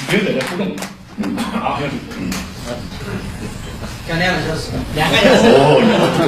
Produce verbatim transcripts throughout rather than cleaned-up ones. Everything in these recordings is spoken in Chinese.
学者的互动。嗯，好。 讲两个小时，两个小时。 哦，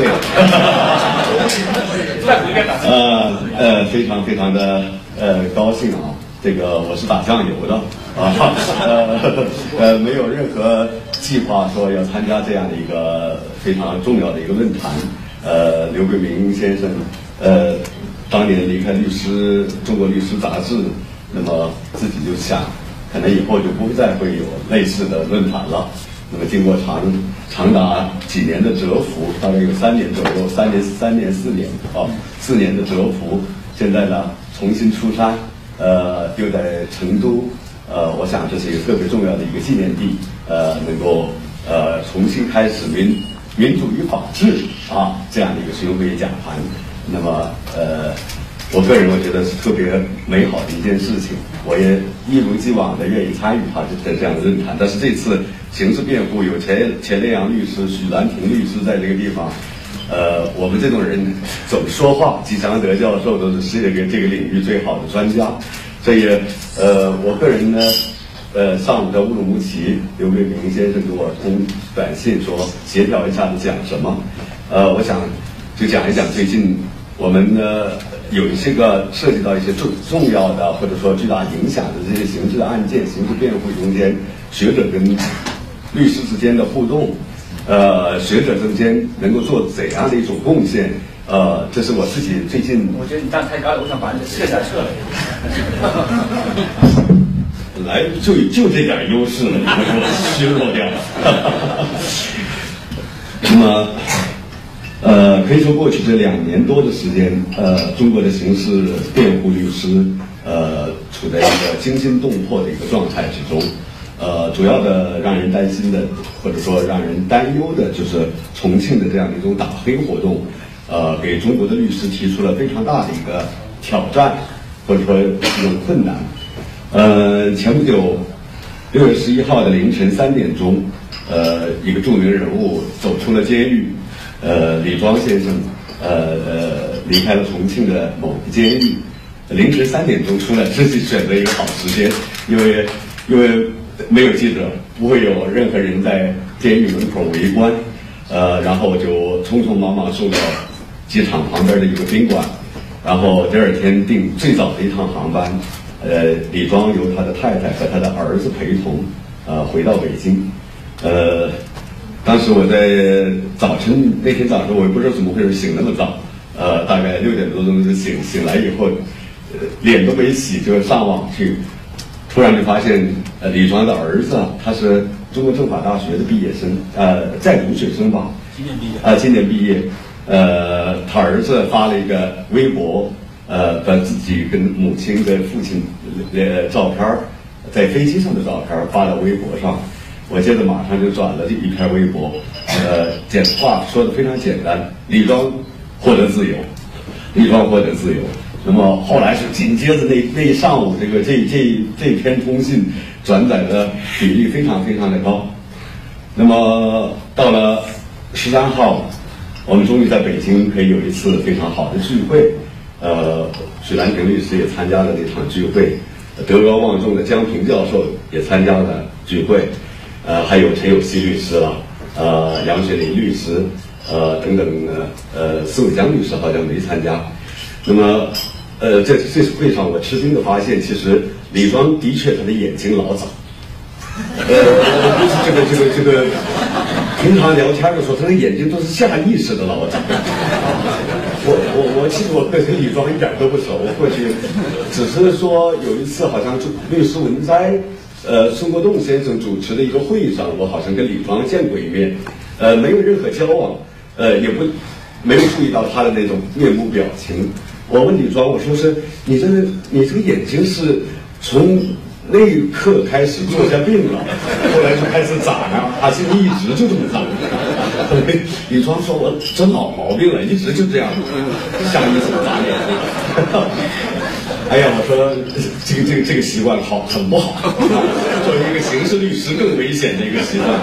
对。再补一遍打字。 呃呃，非常非常的呃高兴啊！这个我是打酱油的啊，呃呃，没有任何计划说要参加这样的一个非常重要的一个论坛。呃，刘桂明先生，呃，当年离开律师中国律师杂志，那么自己就想，可能以后就不会再会有类似的论坛了。那么经过长长达几年的蛰伏，大概有三年左右，三年三年四年啊，四年的蛰伏，现在呢重新出山，呃，又在成都，呃，我想这是一个特别重要的一个纪念地，呃，能够呃重新开始民民主与法治啊这样的一个巡回讲坛，那么呃。我个人我觉得是特别美好的一件事情，我也一如既往的愿意参与他的这样的论坛。但是这次刑事辩护有钱钱烈阳律师、许兰亭律师在这个地方，呃，我们这种人总说话，季常德教授都是是这个这个领域最好的专家，所以呃，我个人呢，呃，上午在乌鲁木齐，刘桂明先生给我通短信说协调一下子讲什么，呃，我想就讲一讲最近我们呢。有一些个涉及到一些重重要的或者说巨大影响的这些刑事案件、刑事辩护中间，学者跟律师之间的互动，呃，学者之间能够做怎样的一种贡献？呃，这是我自己最近。 我觉得你站太高了，我想把你撤下撤了。 来，就就这点优势了，你们给我削弱掉了。那么。呃，可以说过去这两年多的时间，呃，中国的刑事辩护律师，呃，处在一个惊心动魄的一个状态之中。呃，主要的让人担心的，或者说让人担忧的，就是重庆的这样的一种打黑活动，呃，给中国的律师提出了非常大的一个挑战，或者说一种困难。呃，前不久，六月十一号的凌晨三点钟，呃，一个著名人物走出了监狱。呃，李庄先生，呃呃，离开了重庆的某个监狱，凌晨三点钟出来，自己选择一个好时间，因为因为没有记者，不会有任何人在监狱门口围观，呃，然后就匆匆忙忙送到机场旁边的一个宾馆，然后第二天订最早的一趟航班，呃，李庄由他的太太和他的儿子陪同，呃，回到北京，呃。当时我在早晨那天早上，我也不知道怎么回事，醒那么早，呃，大概六点多钟就醒醒来以后，呃，脸都没洗就上网去，突然就发现，呃，李庄的儿子啊，他是中国政法大学的毕业生，呃，在读学生吧， 今年毕业， 啊、呃，今年毕业，呃，他儿子发了一个微博，呃，把自己跟母亲跟父亲的照片，在飞机上的照片发到微博上。我接着马上就转了这一篇微博，呃，简话说的非常简单，李庄获得自由，李庄获得自由。那么后来是紧接着那那一上午，这个这这这篇通信转载的比例非常非常的高。那么到了十三号，我们终于在北京可以有一次非常好的聚会，呃，许兰亭律师也参加了那场聚会，德高望重的江平教授也参加了聚会。呃，还有陈有希律师了，呃，杨雪林律师，呃，等等呢，呃，司伟江律师好像没参加。那么，呃，在这次会上，我吃惊的发现，其实李庄的确他的眼睛老早。呃，就是这个这个这个，平常聊天的时候，他的眼睛都是下意识的老早。我我我其实我跟李庄一点都不熟，过去只是说有一次好像就律师文摘。呃，孙国栋先生主持的一个会上，我好像跟李庄见过一面，呃，没有任何交往，呃，也不没有注意到他的那种面部表情。我问李庄，我说是你这个你这个眼睛是从那一刻开始做下病了，后来就开始长啊，他现在一直就这么长。李庄说我真老毛病了，一直就这样，下意识眨眼。哎呀，我说这个这个这个习惯好很不好，作为一个刑事律师更危险的一个习惯。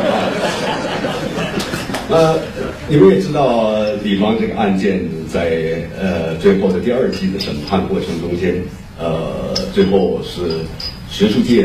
呃，你们也知道李庄这个案件在呃最后的第二季的审判过程中间，呃，最后是学术界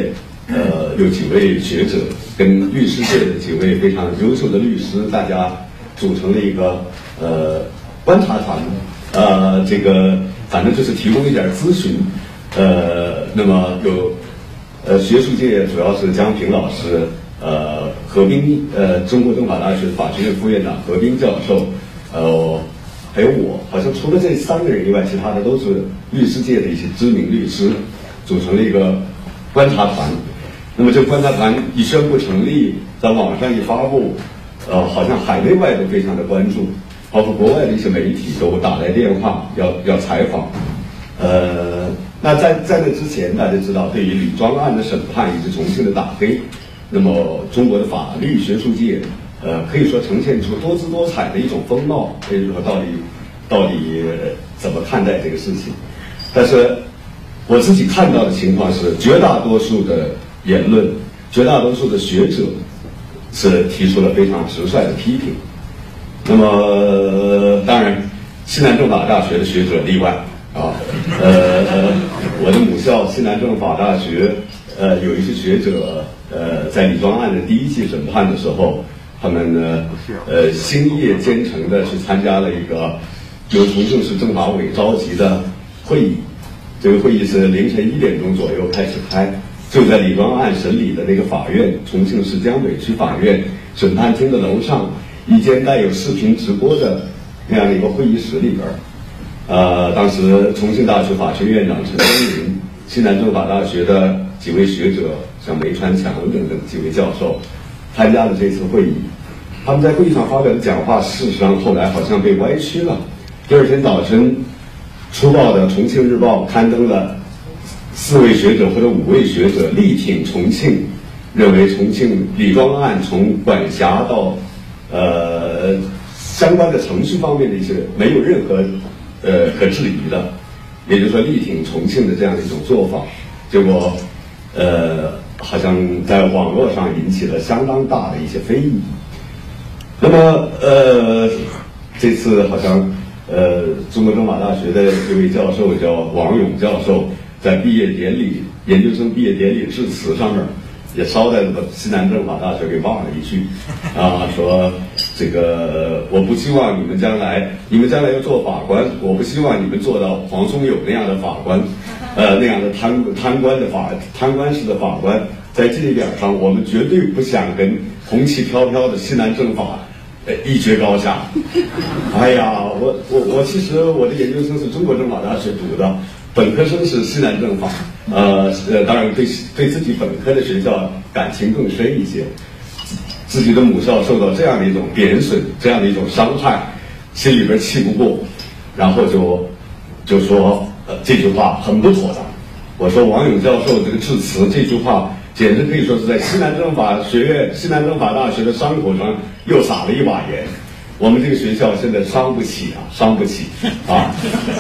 呃，有几位学者跟律师界的几位非常优秀的律师，大家组成了一个呃观察团，呃，这个反正就是提供一点咨询，呃，那么有呃学术界主要是江平老师，呃，何冰，呃，中国政法大学法学院副院长何冰教授，呃。还有我，好像除了这三个人以外，其他的都是律师界的一些知名律师，组成了一个观察团。那么这个观察团一宣布成立，在网上一发布，呃，好像海内外都非常的关注，包括国外的一些媒体都打来电话要要采访。呃，那在在那之前，大家知道，对于李庄案的审判以及重庆的打黑，那么中国的法律学术界。呃，可以说呈现出多姿多彩的一种风貌，可以说到底到底怎么看待这个事情？但是我自己看到的情况是，绝大多数的言论，绝大多数的学者是提出了非常直率的批评。那么当然，西南政法大学的学者例外啊。呃，我的母校西南政法大学，呃，有一些学者，呃，在李庄案的第一季审判的时候。他们呢，呃，星夜兼程的去参加了一个由重庆市政法委召集的会议。这个会议是凌晨一点钟左右开始开，就在李庄案审理的那个法院，重庆市江北区法院审判厅的楼上一间带有视频直播的那样的一个会议室里边。呃，当时重庆大学法学院院长陈东林、西南政法大学的几位学者，像梅川强等等几位教授。参加了这次会议，他们在会议上发表的讲话，事实上后来好像被歪曲了。第二天早晨，出报的《重庆日报》刊登了四位学者或者五位学者力挺重庆，认为重庆李庄案从管辖到呃相关的程序方面的一些没有任何呃可质疑的，也就是说力挺重庆的这样的一种做法，结果呃。好像在网络上引起了相当大的一些非议。那么，呃，这次好像，呃，中国政法大学的一位教授叫王勇教授，在毕业典礼、研究生毕业典礼致辞上面，也捎带着把西南政法大学给忘了一句，啊，说这个我不希望你们将来，你们将来要做法官，我不希望你们做到黄松友那样的法官。呃，那样的贪贪官的法贪官式的法官，在这一点上，我们绝对不想跟红旗飘飘的西南政法，呃，一决高下。哎呀，我我我其实我的研究生是中国政法大学读的，本科生是西南政法，呃呃，当然对对自己本科的学校感情更深一些，自己的母校受到这样的一种贬损，这样的一种伤害，心里边气不过，然后就就说。这句话很不妥当。我说王勇教授这个致辞，这句话简直可以说是在西南政法学院、西南政法大学的伤口上又撒了一把盐。我们这个学校现在伤不起啊，伤不起啊。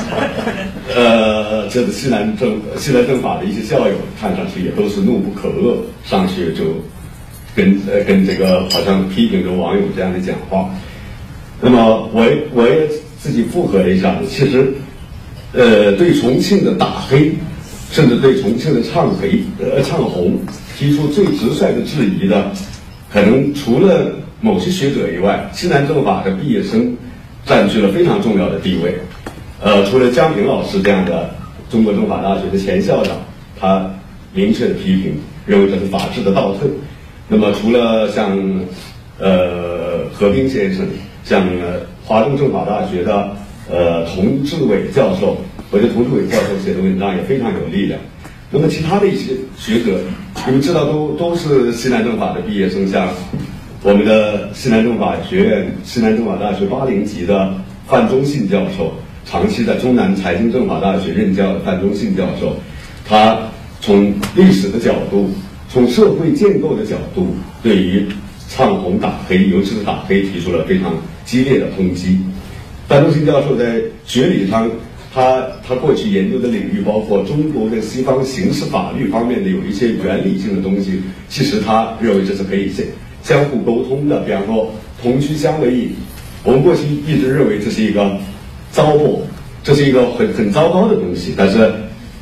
呃，这个西南政西南政法的一些校友，看上去也都是怒不可遏，上去就跟呃跟这个好像批评着王勇这样的讲话。那么我我也自己附和了一下，其实。呃，对重庆的打黑，甚至对重庆的唱黑、呃唱红，提出最直率的质疑的，可能除了某些学者以外，西南政法的毕业生占据了非常重要的地位。呃，除了江平老师这样的中国政法大学的前校长，他明确的批评，认为这是法治的倒退。那么，除了像呃何冰先生，像呃华东政法大学的。呃，童志伟教授，我觉得童志伟教授写的文章也非常有力量。那么其他的一些学者，你们知道都都是西南政法的毕业生，像我们的西南政法学院、西南政法大学八零级的范忠信教授，长期在中南财经政法大学任教的范忠信教授，他从历史的角度，从社会建构的角度，对于唱红打黑，尤其是打黑，提出了非常激烈的抨击。范忠信教授在学理上，他他过去研究的领域包括中国的西方刑事法律方面的有一些原理性的东西，其实他认为这是可以相相互沟通的。比方说同居相为隐，我们过去一直认为这是一个糟粕，这是一个很很糟糕的东西。但是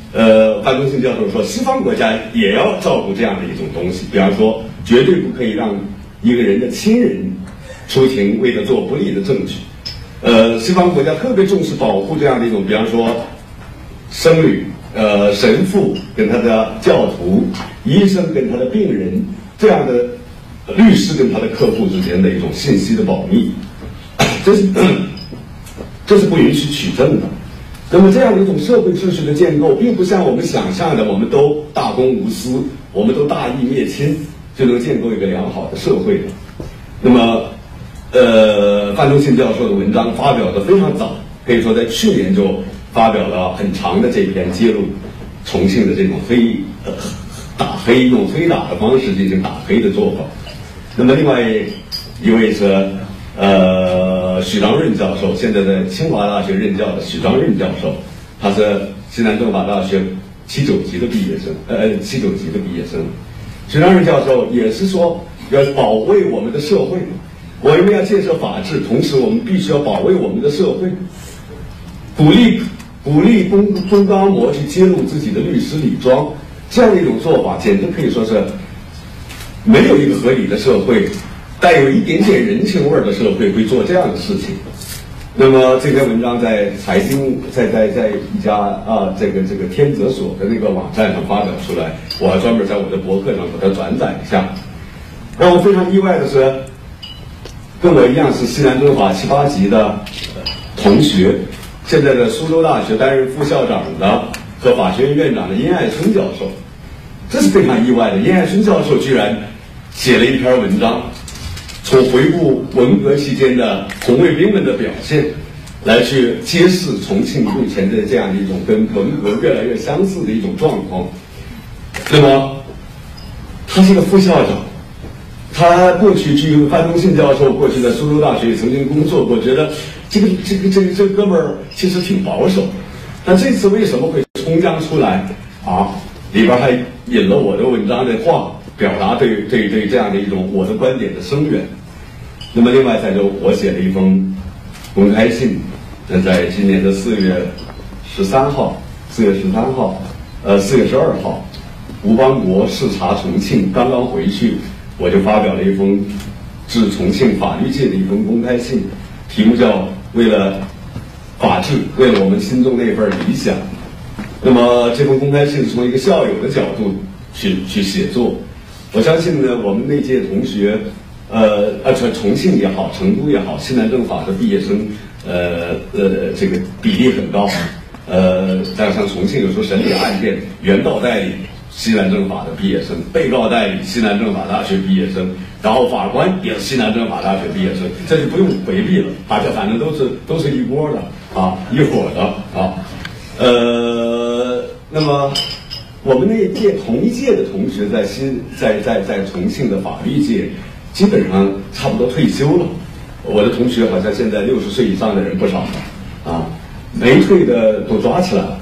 呃，范中信教授说，西方国家也要照顾这样的一种东西，比方说，绝对不可以让一个人的亲人出庭为他做不利的证据。呃，西方国家特别重视保护这样的一种，比方说，僧侣、呃神父跟他的教徒、医生跟他的病人这样的律师跟他的客户之间的一种信息的保密，这是这是不允许取证的。那么这样的一种社会秩序的建构，并不像我们想象的，我们都大公无私，我们都大义灭亲，就能建构一个良好的社会的。那么，呃，范中信教授的文章发表的非常早，可以说在去年就发表了很长的这篇揭露重庆的这种黑呃打黑用黑打的方式进行打黑的做法。那么另外一位是。呃，许章润教授，现在在清华大学任教的许章润教授，他是西南政法大学七九级的毕业生，呃，七九级的毕业生。许章润教授也是说要保卫我们的社会，我们要建设法治，同时我们必须要保卫我们的社会，鼓励鼓励公公刚模去揭露自己的律师礼装，这样的一种做法，简直可以说是没有一个合理的社会。带有一点点人情味儿的社会会做这样的事情。那么这篇文章在财经，在在在一家啊这个这个天泽所的那个网站上发表出来，我还专门在我的博客上把它转载一下。让我非常意外的是，跟我一样是西南政法七八级的同学，现在的苏州大学担任副校长的和法学院院长的殷爱春教授，这是非常意外的。殷爱春教授居然写了一篇文章。从回顾文革期间的红卫兵们的表现，来去揭示重庆目前的这样的一种跟文革越来越相似的一种状况。那么，他是个副校长，他过去据范中信教授过去在苏州大学也曾经工作过，觉得这个这个这个这个哥们儿其实挺保守，但这次为什么会冲将出来啊？里边还引了我的文章的话，表达对对对这样的一种我的观点的声援。那么另外再就我写了一封公开信，那在今年的四月十三号，四月十三号，呃四月十二号，吴邦国视察重庆，刚刚回去，我就发表了一封致重庆法律界的一封公开信，题目叫“为了法治，为了我们心中那份理想”。那么这封公开信是从一个校友的角度去去写作，我相信呢，我们那届同学。呃，而且重庆也好，成都也好，西南政法的毕业生，呃呃，这个比例很高。呃，像像重庆有时候审理案件，原告代理西南政法的毕业生，被告代理西南政法大学毕业生，然后法官也是西南政法大学毕业生，这就不用回避了，大家反正都是都是一锅的啊，一伙的啊。呃，那么我们那一届同一届的同学在新在在在重庆的法律界。基本上差不多退休了，我的同学好像现在六十岁以上的人不少了，啊，没退的都抓起来了。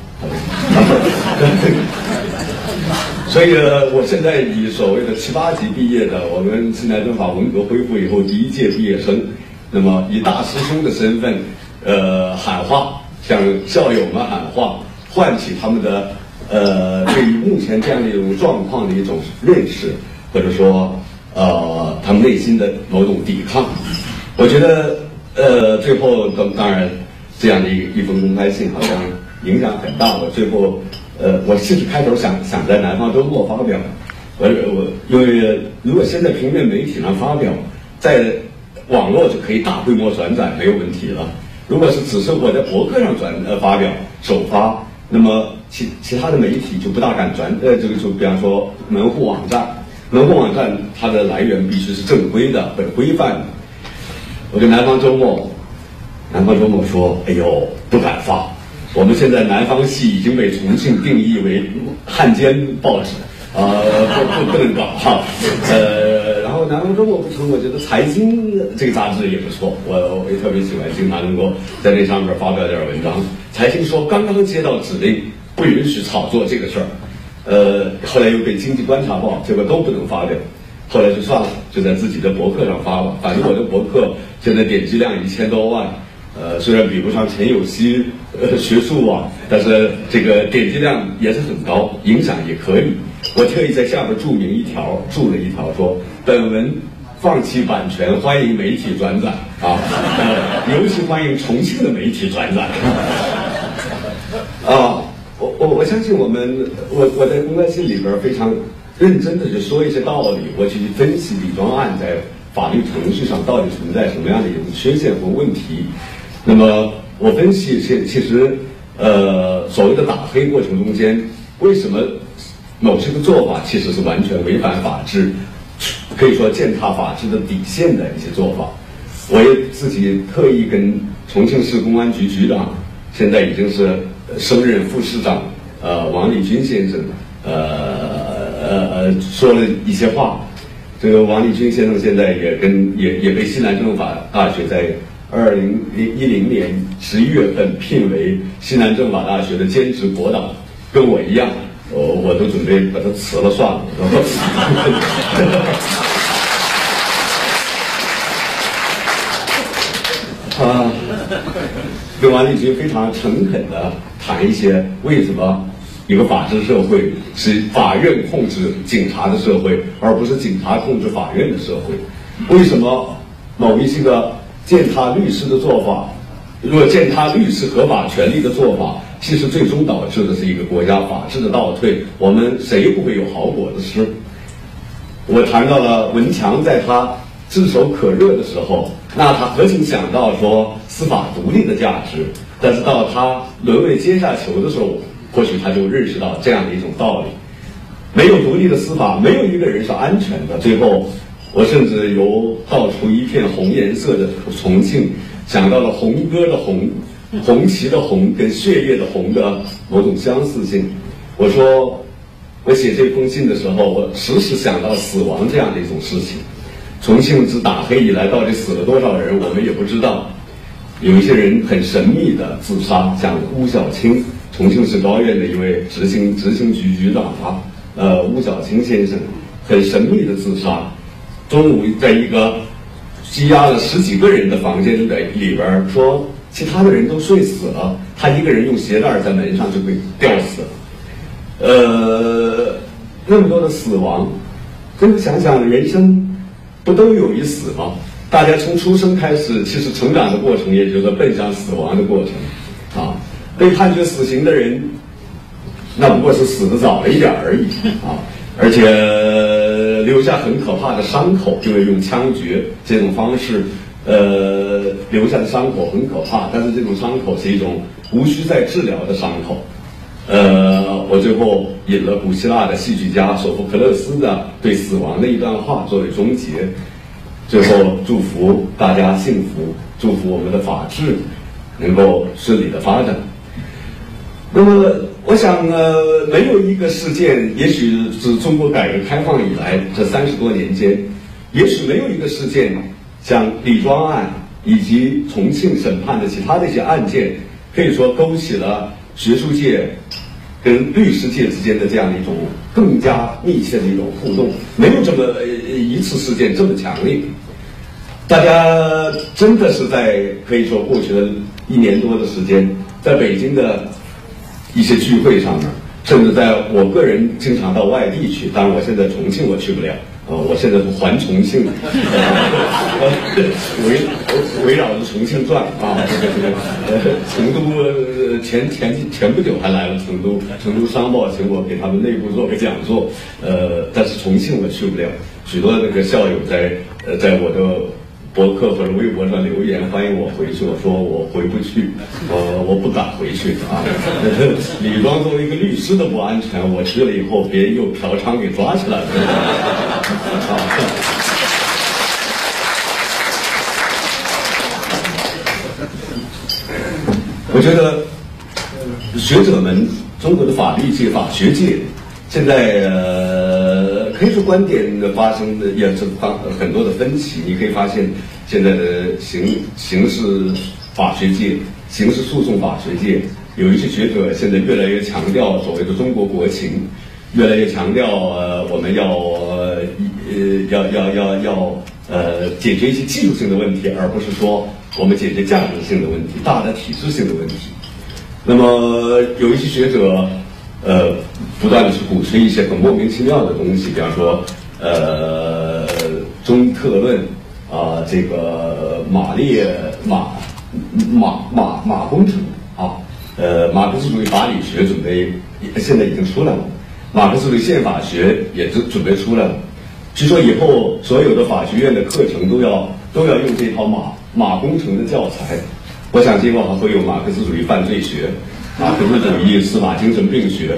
所以我现在以所谓的七八级毕业的，我们西南政法文革恢复以后第一届毕业生，那么以大师兄的身份，呃，喊话，向校友们喊话，唤起他们的呃对于目前这样的一种状况的一种认识，或者说。呃，他们内心的某种抵抗，我觉得，呃，最后当当然，这样的一一封公开信好像影响很大。我最后，呃，我其实开头想想在南方周末发表，我我因为如果先在平面媒体上发表，在网络就可以大规模转载，没有问题了。如果是只是我在博客上转呃发表首发，那么其其他的媒体就不大敢转，呃，这个就比方说门户网站。门户网站它的来源必须是正规的、很规范的。我跟南方周末，南方周末说：“哎呦，不敢发。我们现在南方系已经被重庆定义为汉奸报纸，啊、呃，不不不能搞哈。呃，然后南方周末不成，我觉得财经这个杂志也不错，我我也特别喜欢，经常能够在那上面发表点文章。财经说刚刚接到指令，不允许炒作这个事儿。”呃，后来又被《经济观察报》，结果都不能发表，后来就算了，就在自己的博客上发了。反正我的博客现在点击量一千多万， 呃，虽然比不上陈有希呃学术啊，但是这个点击量也是很高，影响也可以。我特意在下边注明一条，注了一条说，本文放弃版权，欢迎媒体转载啊，呃，尤其欢迎重庆的媒体转载。啊，我我我相信我们，我我在公开信里边非常认真的去说一些道理，我去分析李庄案在法律程序上到底存在什么样的一种缺陷和问题。那么我分析其其实，呃，所谓的打黑过程中间，为什么某些个做法其实是完全违反法治，可以说践踏法治的底线的一些做法。我也自己特意跟重庆市公安局局长，现在已经是升任副市长，呃，王立军先生，呃呃呃，说了一些话。这个王立军先生现在也跟也也被西南政法大学在二零一零年十一月份聘为西南政法大学的兼职博导，跟我一样，我我都准备把他辞了算了。啊，跟王立军非常诚恳的谈一些为什么一个法治社会是法院控制警察的社会，而不是警察控制法院的社会。为什么某一些个践踏律师的做法，如果践踏律师合法权利的做法，其实最终导致的是一个国家法治的倒退，我们谁不会有好果子吃？我谈到了文强在他炙手可热的时候，那他何曾想到说司法独立的价值？但是到他沦为阶下囚的时候，或许他就认识到这样的一种道理：没有独立的司法，没有一个人是安全的。最后，我甚至由道出一片红颜色的重庆，想到了红歌的红、红旗的红跟血液的红的某种相似性。我说，我写这封信的时候，我时时想到死亡这样的一种事情。重庆自打黑以来，到底死了多少人，我们也不知道。有一些人很神秘的自杀，像巫小青，重庆市高院的一位执行执行局局长啊，呃，巫小青先生，很神秘的自杀。中午在一个积压了十几个人的房间的里边，说其他的人都睡死了，他一个人用鞋带在门上就被吊死了。呃，那么多的死亡，真的想想人生不都有一死吗？大家从出生开始，其实成长的过程也就是奔向死亡的过程啊。被判决死刑的人，那不过是死得早了一点而已啊，而且留下很可怕的伤口，因为用枪决这种方式，呃，留下的伤口很可怕，但是这种伤口是一种无需再治疗的伤口。呃，我最后引了古希腊的戏剧家索福克勒斯的对死亡的一段话作为终结。最后祝福大家幸福，祝福我们的法治能够顺利的发展。那么，我想呃，没有一个事件，也许自中国改革开放以来这三十多年间，也许没有一个事件像李庄案以及重庆审判的其他的一些案件，可以说勾起了学术界跟律师界之间的这样的一种更加密切的一种互动，没有这么一次事件这么强烈。大家真的是在可以说过去的一年多的时间，在北京的一些聚会上面，甚至在我个人经常到外地去，当然我现在重庆我去不了，呃，我现在是环重庆，围围绕着重庆转啊，这个这个呃，成都前前前不久还来了成都，成都商报请我给他们内部做个讲座，呃，但是重庆我去不了，许多那个校友在呃在我的博客或者微博上留言欢迎我回去，我说我回不去，我我不敢回去啊。李庄作为一个律师的不安全，我去了以后，别人又嫖娼给抓起来了。啊，我觉得学者们，中国的法律界、法学界，现在呃，可以说观点的发生的也是发很多的分歧。你可以发现，现在的刑刑事法学界、刑事诉讼法学界，有一些学者现在越来越强调所谓的中国国情，越来越强调呃，我们要呃要要要要呃解决一些技术性的问题，而不是说我们解决价值性的问题，大的体制性的问题。那么有一些学者，呃，不断的去鼓吹一些很莫名其妙的东西，比方说，呃，中特论啊、呃，这个马列马马马马工程啊，呃，马克思主义法理学准备现在已经出来了，马克思主义宪法学也准准备出来了。据说以后所有的法学院的课程都要都要用这套马马工程的教材。我想今后还会有马克思主义犯罪学、马克思主义司法精神病学，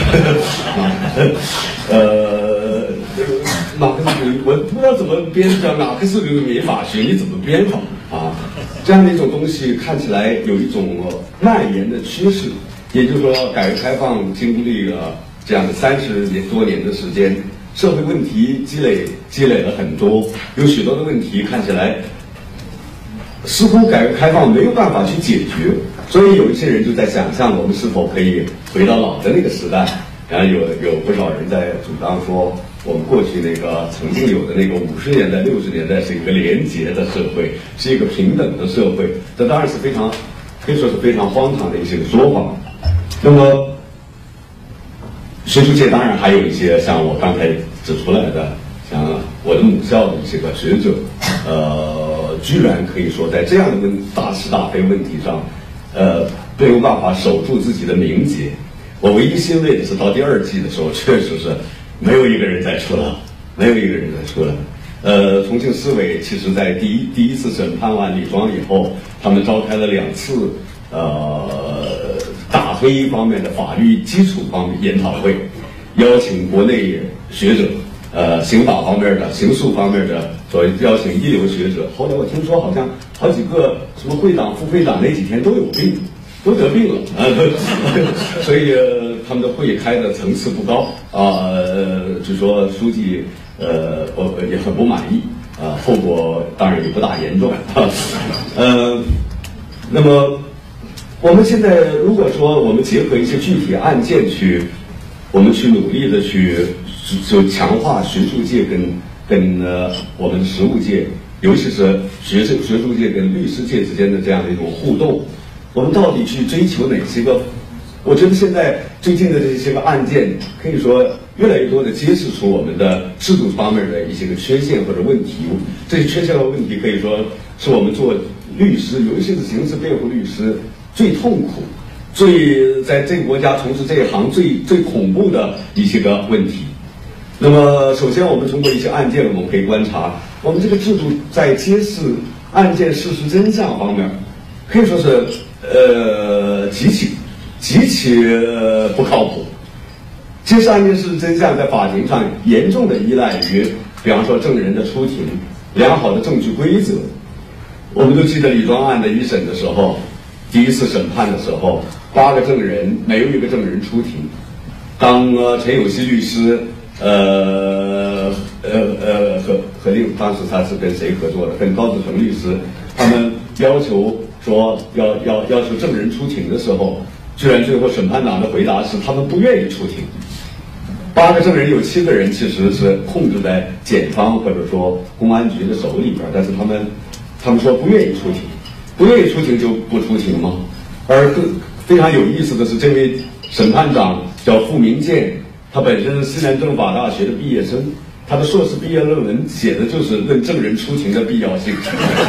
呃，马克思主义我不知道怎么编叫马克思主义民法学，你怎么编法啊？这样的一种东西看起来有一种蔓延的趋势，也就是说，改革开放经历了这样的三十年多年的时间。社会问题积累积累了很多，有许多的问题看起来似乎改革开放没有办法去解决，所以有一些人就在想象我们是否可以回到老的那个时代。然后有有不少人在主张说，我们过去那个曾经有的那个五十年代、六十年代是一个廉洁的社会，是一个平等的社会，这当然是非常可以说是非常荒唐的一些说法。那么学术界当然还有一些像我刚才指出来的，像我的母校的一些个学者，呃，居然可以说在这样的问大是大非问题上，呃，没有办法守住自己的名节。我唯一欣慰的是，到第二季的时候，确实是没有一个人再出来，没有一个人再出来。呃，重庆市委其实在第一第一次审判完李庄以后，他们召开了两次呃大非方面的法律基础方面研讨会，邀请国内学者，呃，刑法方面的、刑诉方面的，所以邀请一流学者。后来我听说好像好几个什么会长、副会长那几天都有病。都得病了啊，所以、呃、他们的会开的层次不高啊，呃，就说书记呃我也很不满意啊，后果当然也不大严重啊，呃，那么我们现在如果说我们结合一些具体案件去，我们去努力的去就强化学术界跟跟呃我们实务界，尤其是学术学术界跟律师界之间的这样的一种互动。我们到底去追求哪些个？我觉得现在最近的这些个案件，可以说越来越多的揭示出我们的制度方面的一些个缺陷或者问题。这些缺陷和问题可以说是我们做律师，尤其是刑事辩护律师最痛苦、最在这个国家从事这一行最最恐怖的一些个问题。那么，首先我们通过一些案件，我们可以观察，我们这个制度在揭示案件事实真相方面，可以说是。呃，极其极其、呃、不靠谱。揭示案件事实真相，在法庭上严重的依赖于，比方说证人的出庭、良好的证据规则。我们都记得李庄案的一审的时候，第一次审判的时候，八个证人没有一个证人出庭。当呃陈有希律师，呃呃呃和和另当时他是跟谁合作的？跟高子成律师，他们要求。说要要要求证人出庭的时候，居然最后审判长的回答是他们不愿意出庭。八个证人有七个人其实是控制在检方或者说公安局的手里边，但是他们他们说不愿意出庭，不愿意出庭就不出庭吗？而更非常有意思的是，这位审判长叫傅明建，他本身是西南政法大学的毕业生，他的硕士毕业论文写的就是论证人出庭的必要性。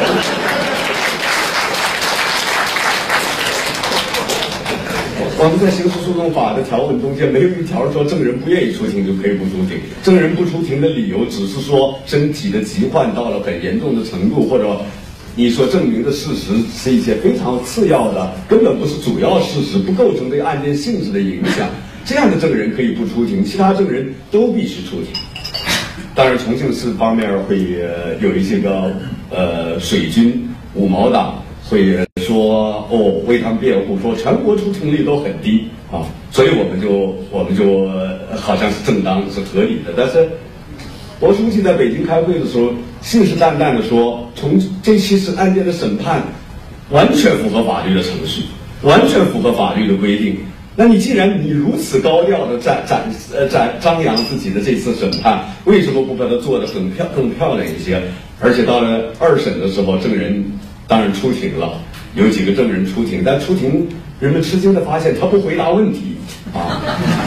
我们在刑事诉讼法的条文中间没有一条说证人不愿意出庭就可以不出庭，证人不出庭的理由只是说身体的疾患到了很严重的程度，或者你所证明的事实是一些非常次要的，根本不是主要事实，不构成对案件性质的影响，这样的证人可以不出庭，其他证人都必须出庭。当然，重庆市方面会有一些个呃水军五毛党。会说哦，为他们辩护，说全国出庭率都很低啊，所以我们就我们就好像是正当是合理的。但是薄书记在北京开会的时候，信誓旦旦的说，从这期是案件的审判完全符合法律的程序，完全符合法律的规定。那你既然你如此高调的展展呃展张扬自己的这次审判，为什么不把它做得更漂更漂亮一些？而且到了二审的时候，证人。 当然出庭了，有几个证人出庭，但出庭人们吃惊的发现他不回答问题啊，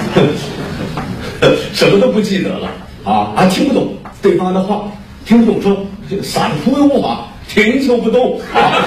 什么都不记得了啊，还听不懂对方的话，听不懂说闪忽无法，停就不动啊。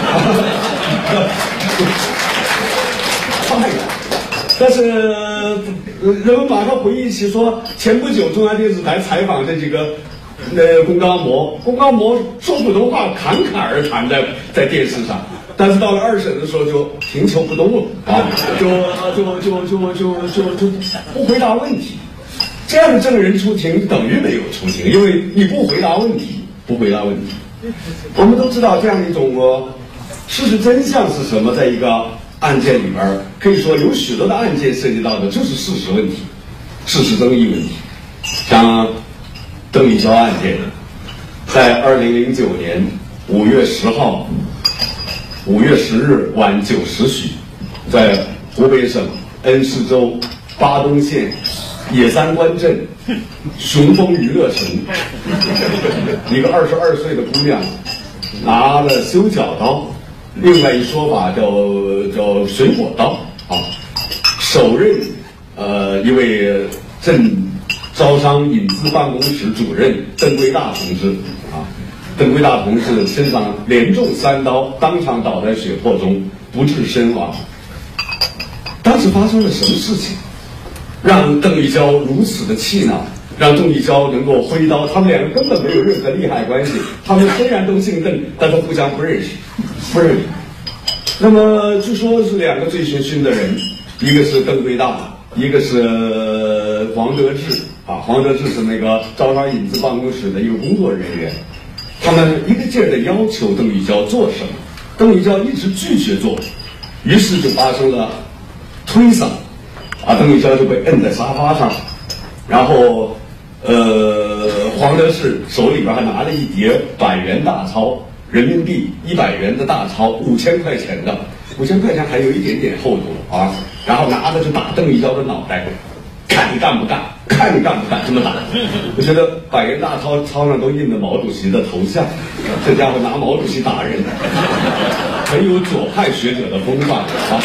但是人们马上回忆起说，前不久中央电视台采访这几个呃龚刚模，龚刚模说普通话侃侃而谈在在电视上，但是到了二审的时候就停球不动了啊，就就就就就就就不回答问题。这样的证人出庭等于没有出庭，因为你不回答问题，不回答问题。我们都知道这样一种呃事实真相是什么，在一个案件里边，可以说有许多的案件涉及到的就是事实问题、事实争议问题。像邓丽潇案件，在二零零九年五月十号、五月十日晚九时许，在湖北省恩施州巴东县野三关镇雄风娱乐城，一个二十二岁的姑娘拿了修脚刀，另外一说法叫叫水果刀啊，首任呃一位镇招商引资办公室主任邓归大同志啊，邓归大同志身上连中三刀，当场倒在血泊中不治身亡。当时发生了什么事情，让邓丽潇如此的气恼，让邓丽潇能够挥刀？他们两个根本没有任何利害关系，他们虽然都姓邓，但是互相不认识，不认识。那么据说是两个醉醺醺的人，一个是邓归大，一个是黄德志啊。黄德志是那个招商引资办公室的一个工作人员，他们一个劲儿的要求邓丽潇做什么，邓丽潇一直拒绝做，于是就发生了推搡。啊，邓丽潇就被摁在沙发上，然后，呃，黄德士手里边还拿了一叠百元大钞，人民币一百元的大钞，五千块钱的，五千块钱还有一点点厚度啊，然后拿着就打邓丽潇的脑袋，看你干不干，看你干不干，这么打。我觉得百元大钞钞上都印着毛主席的头像，这家伙拿毛主席打人，很有左派学者的风范啊。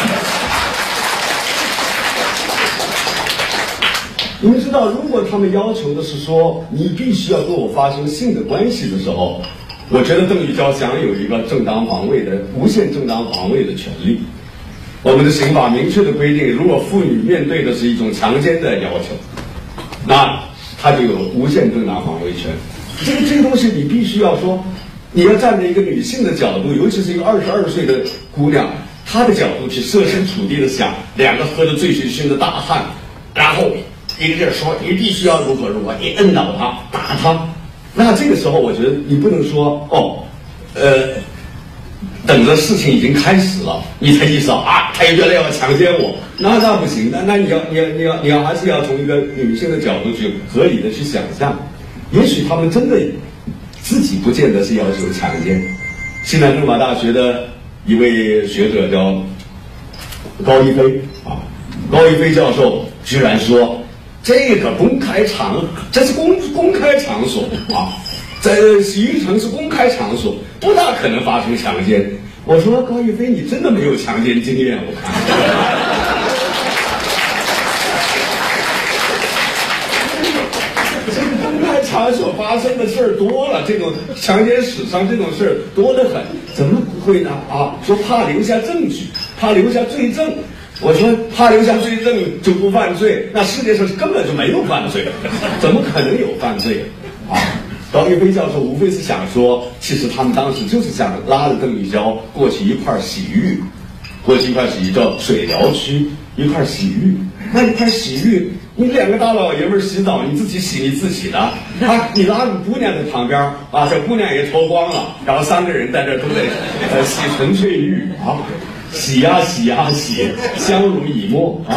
你们知道，如果他们要求的是说你必须要跟我发生性的关系的时候，我觉得邓丽潇享有一个正当防卫的无限正当防卫的权利。我们的刑法明确的规定，如果妇女面对的是一种强奸的要求，那她就有无限正当防卫权。这个这个东西你必须要说，你要站在一个女性的角度，尤其是一个二十二岁的姑娘，她的角度去设身处地的想，两个喝得醉醺醺的大汉，然后一个劲儿说你必须要如何如何，你摁倒他打他，那这个时候我觉得你不能说哦，呃，等着事情已经开始了，你才意识到啊，他原来要强奸我，那那不行，那那你要你要你要你要还是要从一个女性的角度去合理的去想象，也许他们真的自己不见得是要求强奸。西南政法大学的一位学者叫高一飞啊，高一飞教授居然说。这个公开场，这是公公开场所啊，在洗浴城是公开场所，不大可能发生强奸。我说高一飞，你真的没有强奸经验，我看。这个公开场所发生的事儿多了，这种强奸史上这种事儿多得很，怎么不会呢？啊，说怕留下证据，怕留下罪证。我说怕留下罪证就不犯罪，那世界上根本就没有犯罪，怎么可能有犯罪啊？高一飞教授无非是想说，其实他们当时就是想拉着邓丽潇过去一块洗浴，过去一块洗浴叫水疗区一块洗浴，那一块洗浴，你两个大老爷们洗澡，你自己洗你自己的啊，你拉个姑娘在旁边啊，这姑娘也脱光了，然后三个人在这都在呃洗纯粹浴啊。洗呀、啊、洗呀、啊、洗，相濡以沫啊！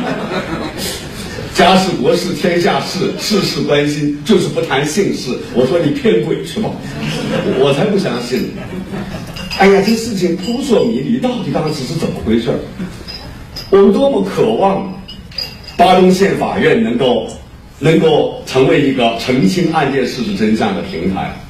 家事国事天下事，事事关心，就是不谈性事。我说你骗鬼去吧，我才不相信。哎呀，这事情扑朔迷离，到底当时是怎么回事？我们多么渴望巴东县法院能够能够成为一个澄清案件事实真相的平台。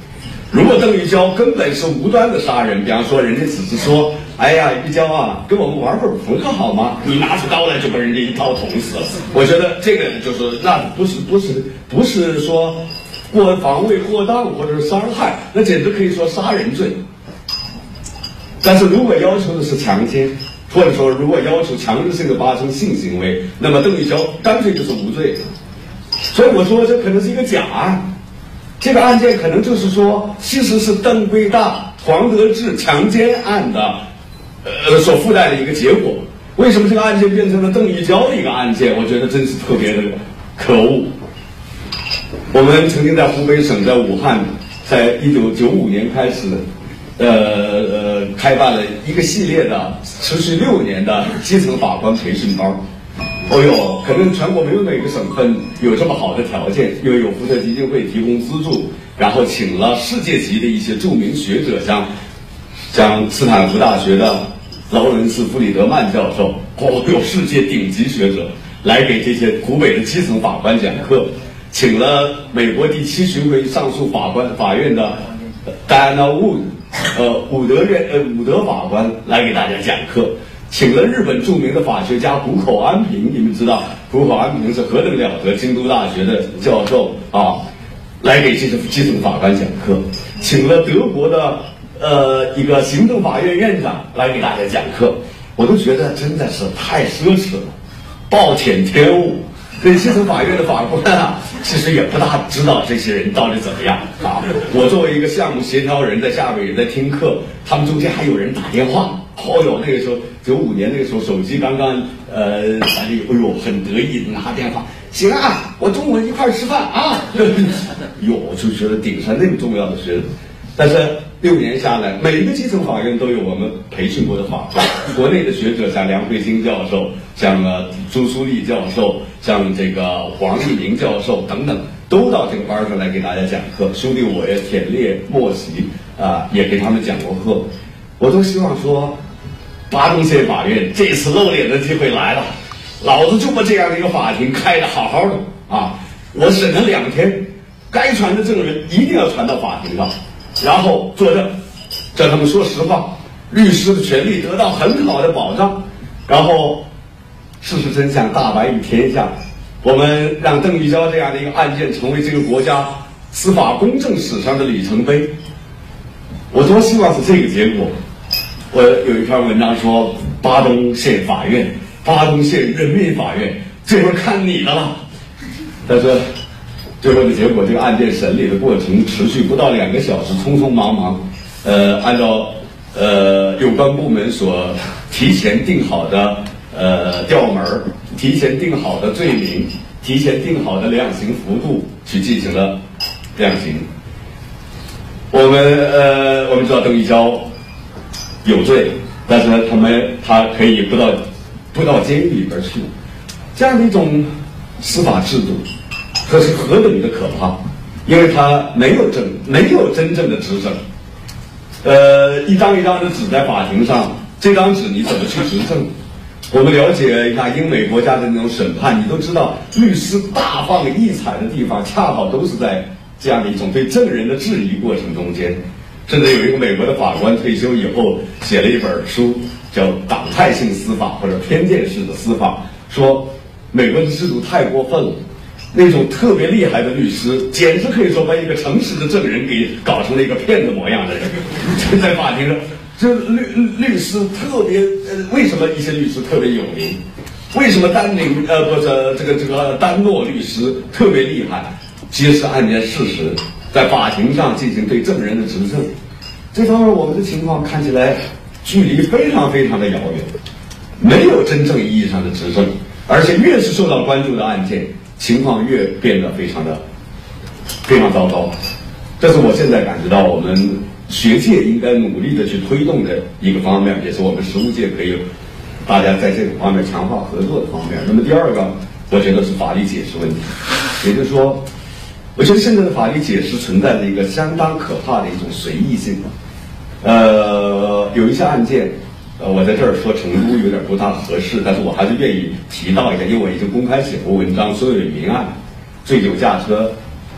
如果邓玉娇根本是无端的杀人，比方说人家只是说，哎呀，玉娇啊，跟我们玩会儿扑克好吗？你拿出刀来就把人家一刀捅死了。我觉得这个就是那不是不是不是说过防卫过当或者是伤害，那简直可以说杀人罪。但是如果要求的是强奸，或者说如果要求强制性的发生性行为，那么邓玉娇干脆就是无罪。所以我说这可能是一个假案。这个案件可能就是说，其实是邓桂大、黄德志强奸案的，呃，所附带的一个结果。为什么这个案件变成了邓玉娇的一个案件？我觉得真是特别的可恶。我们曾经在湖北省，在武汉，在一九九五年开始，呃呃，开办了一个系列的持续六年的基层法官培训班。哦哟，可能全国没有哪个省份有这么好的条件，因为有福特基金会提供资助，然后请了世界级的一些著名学者，像像斯坦福大学的劳伦斯·弗里德曼教授，哦哟，世界顶级学者来给这些湖北的基层法官讲课，请了美国第七巡回上诉法官法院的戴安娜·伍呃伍德院呃伍德法官来给大家讲课。请了日本著名的法学家谷口安平，你们知道谷口安平是何等了得，京都大学的教授啊，来给这些基层法官讲课。请了德国的呃一个行政法院院长来给大家讲课，我都觉得真的是太奢侈了，暴殄天物。对基层法院的法官啊，其实也不大知道这些人到底怎么样啊。我作为一个项目协调人，在下面也在听课，他们中间还有人打电话。哦哟，那个时候九五年那个时候手机刚刚呃，哎呦很得意的拿电话，行啊，我中午一块儿吃饭啊。哟，就觉得顶上那么重要的学生，但是六年下来，每个基层法院都有我们培训过的法官，国内的学者像梁慧晶教授，像呃朱苏丽教授，像这个黄立明教授等等，都到这个班上来给大家讲课。兄弟我也忝列莫席啊，也给他们讲过课。我都希望说，巴东县法院这次露脸的机会来了，老子就把这样的一个法庭开得好好的啊！我审了两天，该传的证人一定要传到法庭上，然后作证，叫他们说实话，律师的权利得到很好的保障，然后事实真相大白于天下。我们让邓玉娇这样的一个案件成为这个国家司法公正史上的里程碑。我多希望是这个结果。我有一篇文章说，巴东县法院、巴东县人民法院，这会儿看你的了。但是最后的结果，这个案件审理的过程持续不到两个小时，匆匆忙忙。呃，按照呃有关部门所提前定好的呃调门、提前定好的罪名、提前定好的量刑幅度去进行了量刑。我们呃我们知道邓玉娇有罪，但是他们他可以不到不到监狱里边去，这样的一种司法制度，这是何等的可怕！因为他没有真没有真正的执政，呃，一张一张的纸在法庭上，这张纸你怎么去执政？我们了解一下英美国家的那种审判，你都知道，律师大放异彩的地方，恰好都是在这样的一种对证人的质疑过程中间。甚至有一个美国的法官退休以后写了一本书，叫《党派性司法》或者偏见式的司法，说美国的制度太过分了，那种特别厉害的律师，简直可以说把一个诚实的证人给搞成了一个骗子模样的人。在法庭上，这律律师特别呃，为什么一些律师特别有名？为什么丹宁呃不是这个这个丹诺律师特别厉害？揭示案件事实，在法庭上进行对证人的执证，这方面我们的情况看起来距离非常非常的遥远，没有真正意义上的执证，而且越是受到关注的案件，情况越变得非常的非常糟糕。这是我现在感觉到我们学界应该努力的去推动的一个方面，也是我们实务界可以大家在这个方面强化合作的方面。那么第二个，我觉得是法律解释问题，也就是说，我觉得现在的法律解释存在着一个相当可怕的一种随意性。呃，有一些案件，呃，我在这儿说成都有点不大合适，但是我还是愿意提到一下，因为我已经公开写过文章，所有的民案，醉酒驾车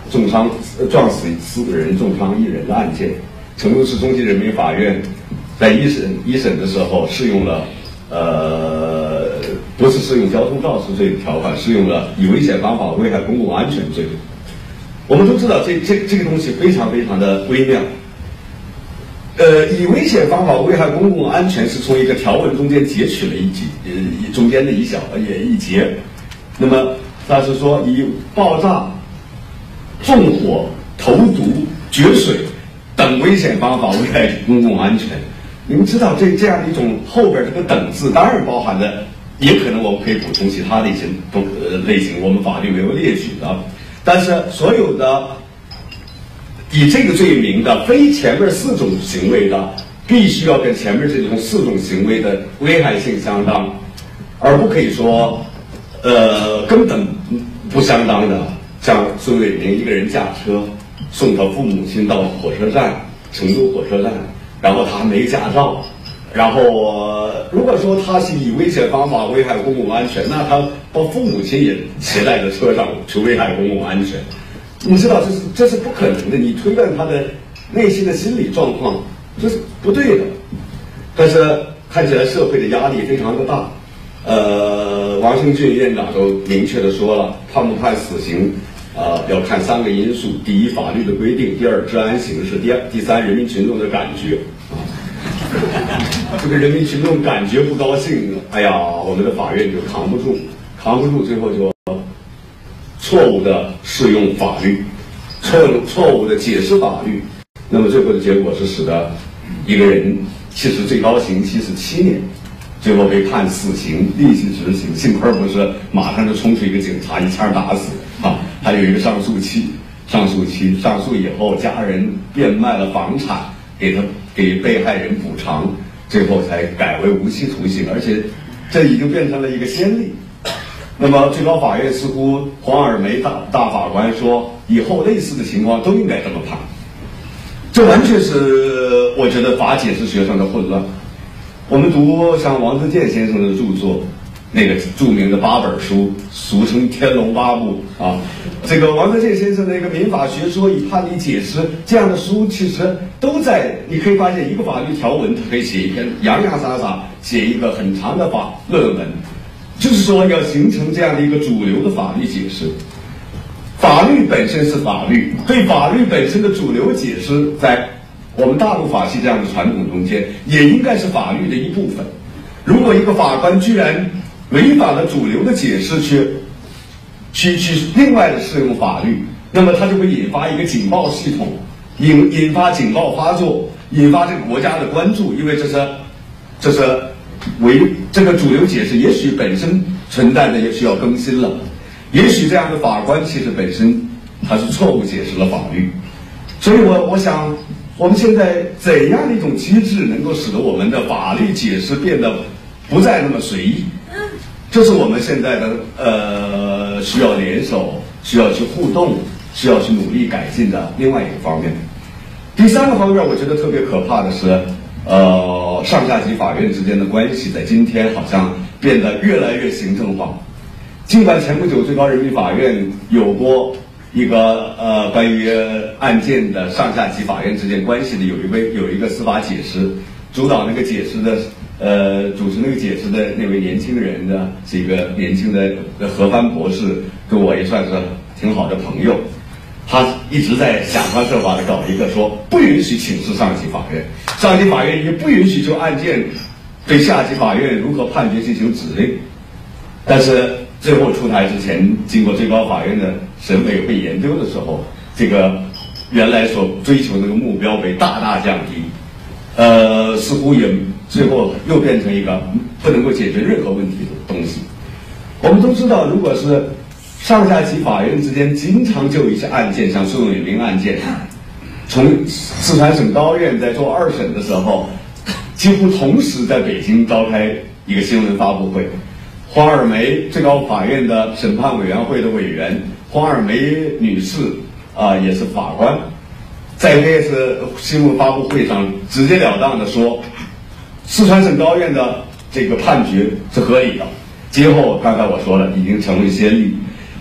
重伤撞死四个人、重伤一人的案件，成都市中级人民法院在一审一审的时候适用了呃不是适用交通肇事罪的条款，适用了以危险方法危害公共安全罪。我们都知道这这这个东西非常非常的微妙。呃，以危险方法危害公共安全是从一个条文中间截取了一节，呃，中间的一小也一节。那么它是说以爆炸、纵火、投毒、决水等危险方法危害公共安全。你们知道这这样一种后边这个等字，当然包含了，也可能我们可以补充其他的一些不呃类型，我们法律没有列举的。但是所有的以这个罪名的非前面四种行为的，必须要跟前面这种四种行为的危害性相当，而不可以说，呃，根本不相当的。像孙伟明一个人驾车送他父母亲到火车站，成都火车站，然后他还没驾照，然后、呃、如果说他是以危险方法危害公共安全，那他把父母亲也携带在车上去危害公共安全。你知道这是这是不可能的，你推断他的内心的心理状况，这是不对的。但是看起来社会的压力非常的大，呃，王胜俊院长都明确的说了，判不判死刑，啊、呃，要看三个因素：第一，法律的规定；第二，治安形势；第二，第三，人民群众的感觉。啊，这个人民群众感觉不高兴，哎呀，我们的法院就扛不住，扛不住，最后就错误的适用法律，错错误的解释法律，那么最后的结果是使得一个人其实最高刑期是七年，最后被判死刑，立即执行。幸亏不是马上就冲出一个警察一枪打死啊，还有一个上诉期，上诉期上诉以后，家人变卖了房产，给他给被害人补偿，最后才改为无期徒刑，而且这已经变成了一个先例。那么最高法院似乎黄尔梅大大法官说，以后类似的情况都应该这么判，这完全是我觉得法解释学上的混乱。我们读像王自健先生的著作，那个著名的八本书，俗称《天龙八部》啊，这个王自健先生那个《民法学说与判例解释》这样的书，其实都在你可以发现，一个法律条文，它可以写一篇洋洋洒洒写一个很长的法论文。就是说，要形成这样的一个主流的法律解释。法律本身是法律，对法律本身的主流解释，在我们大陆法系这样的传统中间，也应该是法律的一部分。如果一个法官居然违反了主流的解释，去去去另外的适用法律，那么它就会引发一个警报系统，引引发警报发作，引发这个国家的关注，因为这是这是。为这个主流解释也许本身存在的也需要更新了，也许这样的法官其实本身他是错误解释了法律，所以我我想我们现在怎样的一种机制能够使得我们的法律解释变得不再那么随意，这是我们现在的呃需要联手，需要去互动，需要去努力改进的另外一个方面。第三个方面我觉得特别可怕的是，呃，上下级法院之间的关系在今天好像变得越来越行政化。尽管前不久最高人民法院有过一个呃关于案件的上下级法院之间关系的有一位有一个司法解释，主导那个解释的呃主持那个解释的那位年轻人呢是一个年轻的何帆博士，跟我也算是挺好的朋友。他一直在想方设法的搞一个说不允许请示上级法院，上级法院也不允许就案件对下级法院如何判决进行指令。但是最后出台之前，经过最高法院的审委会研究的时候，这个原来所追求的那个目标被大大降低，呃，似乎也最后又变成一个不能够解决任何问题的东西。我们都知道，如果是上下级法院之间经常就一些案件，像孙伟明案件，从四川省高院在做二审的时候，几乎同时在北京召开一个新闻发布会。黄尔梅最高法院的审判委员会的委员黄尔梅女士啊、呃，也是法官，在这次新闻发布会上直截了当的说，四川省高院的这个判决是合理的。今后刚才我说了，已经成为先例。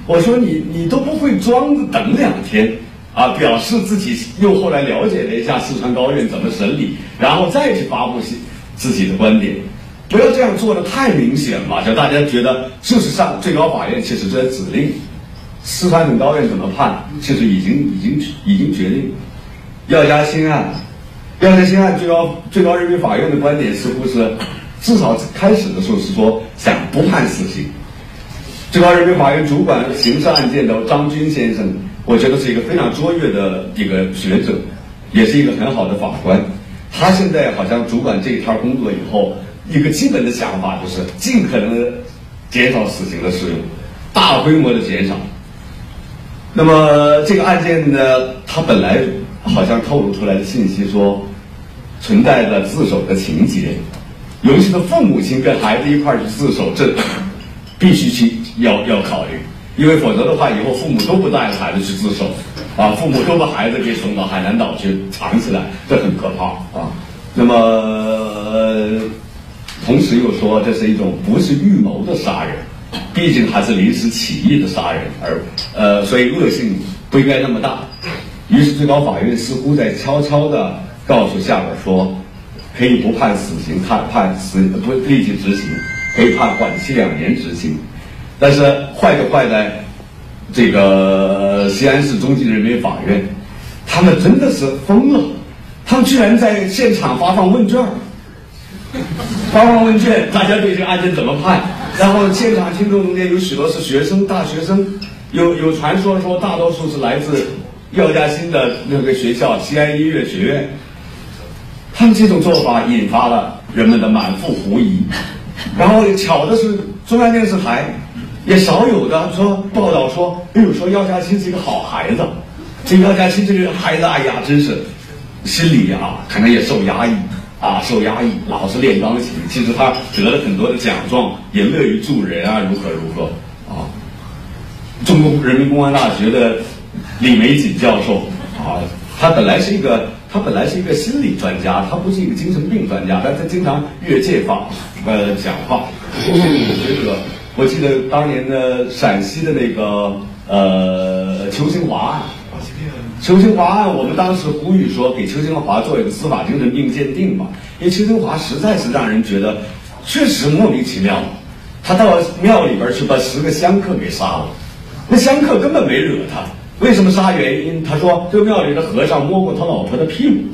我说你你都不会装着等两天啊，表示自己又后来了解了一下四川高院怎么审理，然后再去发布自己的观点。不要这样做的太明显嘛，就大家觉得就是上最高法院其实在指令四川省高院怎么判，其实已经已经已经决定。药家鑫案，药家鑫案最高最高人民法院的观点似乎是，至少开始的时候是说想不判死刑。最高人民法院主管刑事案件的张军先生，我觉得是一个非常卓越的一个学者，也是一个很好的法官。他现在好像主管这一摊工作以后，一个基本的想法就是尽可能的减少死刑的使用，大规模的减少。那么这个案件呢，它本来好像透露出来的信息说，存在着自首的情节，尤其是父母亲跟孩子一块去自首，这必须去要要考虑，因为否则的话，以后父母都不带着孩子去自首，啊，父母都把孩子给送到海南岛去藏起来，这很可怕啊。那么。呃同时又说这是一种不是预谋的杀人，毕竟还是临时起意的杀人，而呃，所以恶性不应该那么大。于是最高法院似乎在悄悄地告诉下边说，可以不判死刑，判判死不立即执行，可以判缓期两年执行。但是坏就坏在这个西安市中级人民法院，他们真的是疯了，他们居然在现场发放问卷。发放问卷，大家对这个案件怎么判？然后现场听众中间有许多是学生、大学生，有有传说说大多数是来自药家鑫的那个学校西安音乐学院。他们这种做法引发了人们的满腹狐疑。然后巧的是，中央电视台也少有的说报道说，比如说药家鑫是一个好孩子，这个药家鑫这个孩子，哎呀，真是心里啊，可能也受压抑。啊，受压抑，老是练钢琴。其实他得了很多的奖状，也乐于助人啊，如何如何啊。中国人民公安大学的李玫瑾教授啊，他本来是一个他本来是一个心理专家，他不是一个精神病专家，但他经常越界法呃讲话。这个我记得当年的陕西的那个呃邱清华案。邱清华案，我们当时呼吁说给邱清华做一个司法精神病鉴定吧，因为邱清华实在是让人觉得确实莫名其妙。他到庙里边去把十个香客给杀了，那香客根本没惹他，为什么杀？原因他说这个庙里的和尚摸过他老婆的屁股。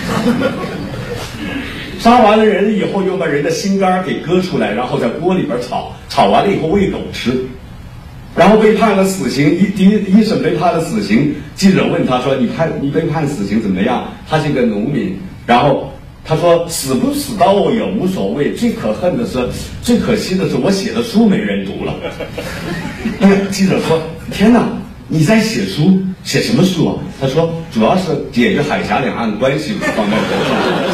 杀完了人以后，又把人的心肝给割出来，然后在锅里边炒，炒完了以后喂狗吃。然后被判了死刑，一第一一审被判了死刑。记者问他说：“你判你被判死刑怎么样？”他是一个农民，然后他说：“死不死刀我也无所谓，最可恨的是，最可惜的是我写的书没人读了。”记者说：“天哪，你在写书？写什么书啊？”他说：“主要是解决海峡两岸关系方面的。”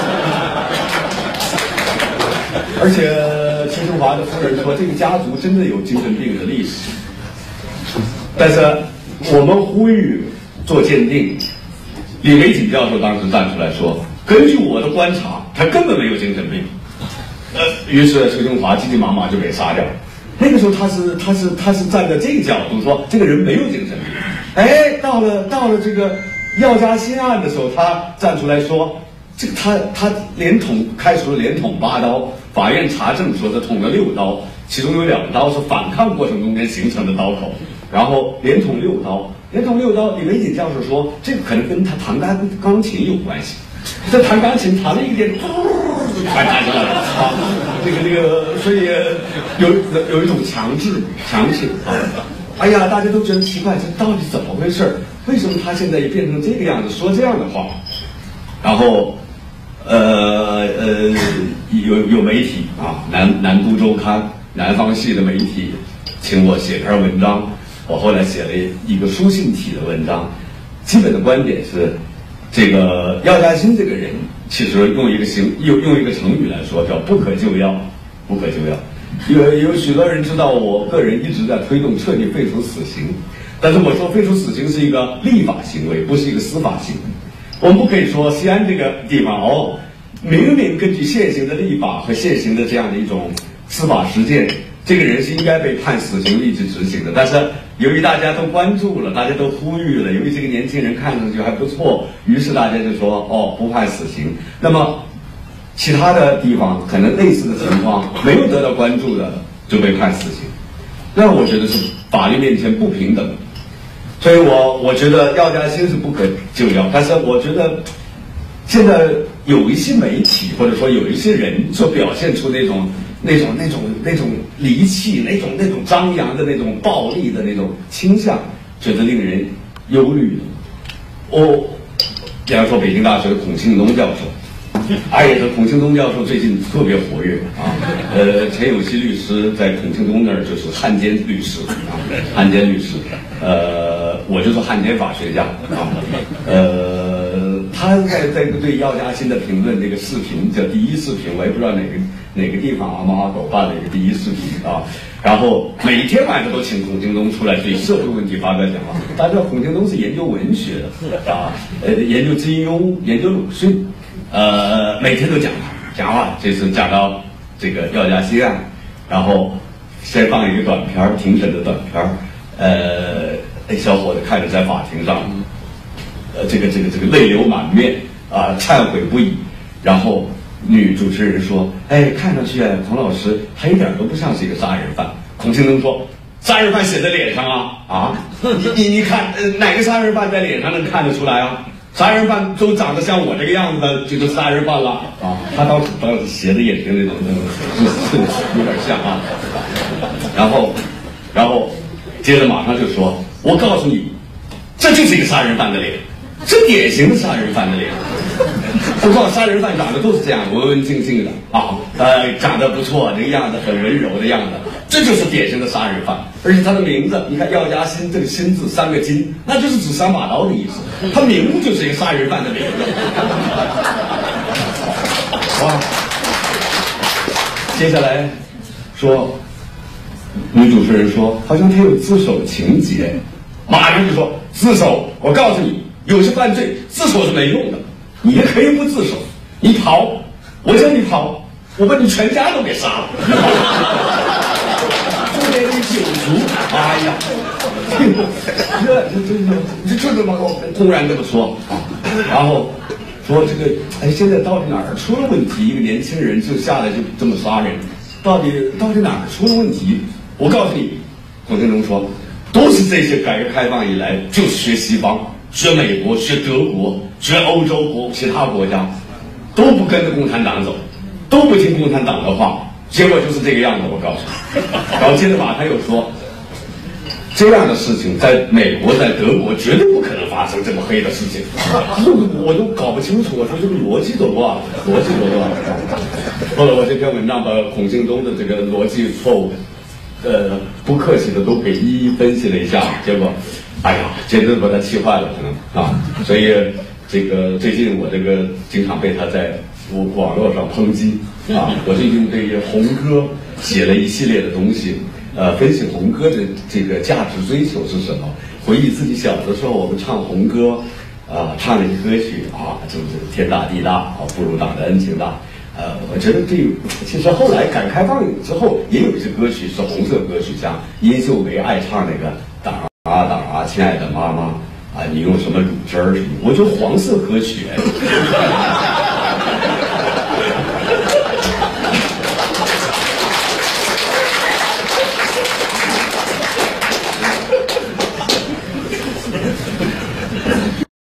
而且邱清华的夫人说，这个家族真的有精神病的历史。但是我们呼吁做鉴定，李玫瑾教授当时站出来说，根据我的观察，他根本没有精神病。呃，于是邱清华急急忙忙就被杀掉。那个时候他是他是他是站在这个角度说，这个人没有精神病。哎，到了到了这个药家鑫案的时候，他站出来说，这个他他连捅开除了连捅八刀，法院查证说他捅了六刀，其中有两刀是反抗过程中间形成的刀口。然后连捅六刀，连捅六刀。李玫瑾教授说，这个可能跟他弹钢钢琴有关系。这弹钢琴弹了一点，就弹弹下来了啊！这个这个，所以有有一种强制强制啊！哎呀，大家都觉得奇怪，这到底怎么回事？为什么他现在也变成这个样子，说这样的话？然后，呃呃，有有媒体啊，南南都周刊、南方系的媒体，请我写篇文章。我后来写了一个书信体的文章，基本的观点是，这个药家鑫这个人，其实用一个形用用一个成语来说，叫不可救药，不可救药。有有许多人知道，我个人一直在推动彻底废除死刑，但是我说废除死刑是一个立法行为，不是一个司法行为。我们不可以说西安这个地方哦，明明根据现行的立法和现行的这样的一种司法实践，这个人是应该被判死刑立即执行的，但是由于大家都关注了，大家都呼吁了，由于这个年轻人看上去还不错，于是大家就说哦，不判死刑。那么其他的地方可能类似的情况没有得到关注的就被判死刑，那我觉得是法律面前不平等。所以我我觉得药家鑫是不可救药，但是我觉得现在有一些媒体或者说有一些人所表现出那种那种那种那种戾气、那种那种张扬的那种暴力的那种倾向，觉得令人忧虑。我比方说北京大学的孔庆东教授，哎呀，这孔庆东教授最近特别活跃啊。呃，陈有希律师在孔庆东那儿就是汉奸律师啊，汉奸律师。呃，我就是汉奸法学家啊。呃，他在在对药家鑫的评论，这个视频叫第一视频，我也不知道哪个哪个地方啊，猫阿狗办了一个第一视频啊。然后每天晚上都请孔庆东出来对社会问题发表讲话。大家知道孔庆东是研究文学的啊，呃，研究金庸，研究鲁迅。呃，每天都讲讲话，这次讲到这个药家鑫案，然后先放一个短片儿，庭审的短片儿，呃，那小伙子看着在法庭上，呃，这个这个这个泪流满面啊，忏悔不已。然后女主持人说：“哎，看上去孔老师他一点都不像是一个杀人犯。”孔庆东说：“杀人犯写在脸上啊啊！你你你看，呃，哪个杀人犯在脸上能看得出来啊？”杀人犯都长得像我这个样子的，就是杀人犯了啊！他当时当时斜着眼睛那种，那种是有点像啊。然后，然后接着马上就说：“我告诉你，这就是一个杀人犯的脸，是典型的杀人犯的脸。我告诉杀人犯长得都是这样，文文静静的啊，呃，长得不错，这个样子很温柔的样子，这就是典型的杀人犯。而且他的名字，你看药家鑫这个鑫字三个金，那就是指三把刀的意思。他名字就是一个杀人犯的名字。哇！接下来说，女主持人说，好像他有自首情节，马上就说自首。我告诉你，有些犯罪自首是没用的。你也可以不自首，你跑，我叫你跑，我把你全家都给杀了，就给你九族。哎呀，这这这这怎么突然这么说啊？然后说这个，哎，现在到底哪儿出了问题？一个年轻人就下来就这么杀人，到底到底哪儿出了问题？我告诉你，孔庆东说，都是这些改革开放以来就学西方。学美国，学德国，学欧洲国其他国家，都不跟着共产党走，都不听共产党的话，结果就是这个样子。我告诉你，然后接着马他又说，这样的事情在美国、在德国绝对不可能发生这么黑的事情，我都搞不清楚。我说这个逻辑都乱了，逻辑都乱了。后来我这篇文章把孔庆东的这个逻辑错误，呃，不客气的都给一一分析了一下，结果。哎呀，简直把他气坏了，可能啊，所以这个最近我这个经常被他在网络上抨击啊。我最近对红歌写了一系列的东西，呃，分析红歌的这个价值追求是什么，回忆自己小的时候我们唱红歌，啊、呃，唱那个歌曲啊，就是天大地大啊，不如党的恩情大。呃，我觉得对，其实后来改革开放之后，也有一些歌曲是红色歌曲，像殷秀梅爱唱那个党。啊党啊，亲爱的妈妈啊，你用什么乳汁儿？我就黄色歌曲。